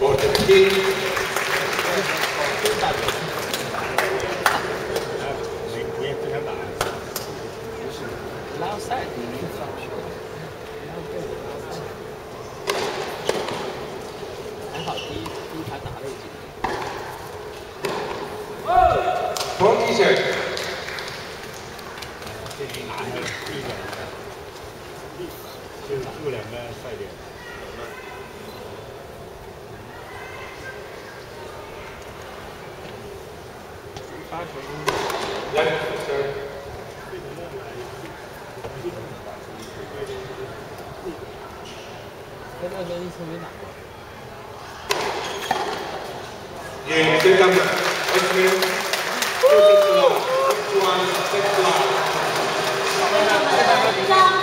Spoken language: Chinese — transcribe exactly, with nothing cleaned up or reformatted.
拉赛，还好第一第一盘打了已经。 Forty seconds. 这一拿下来一点，就就两个赛点。 发球。 来 ，start. 这个跟一次没打过。 Game, take number. Okay. Two six one. One six one.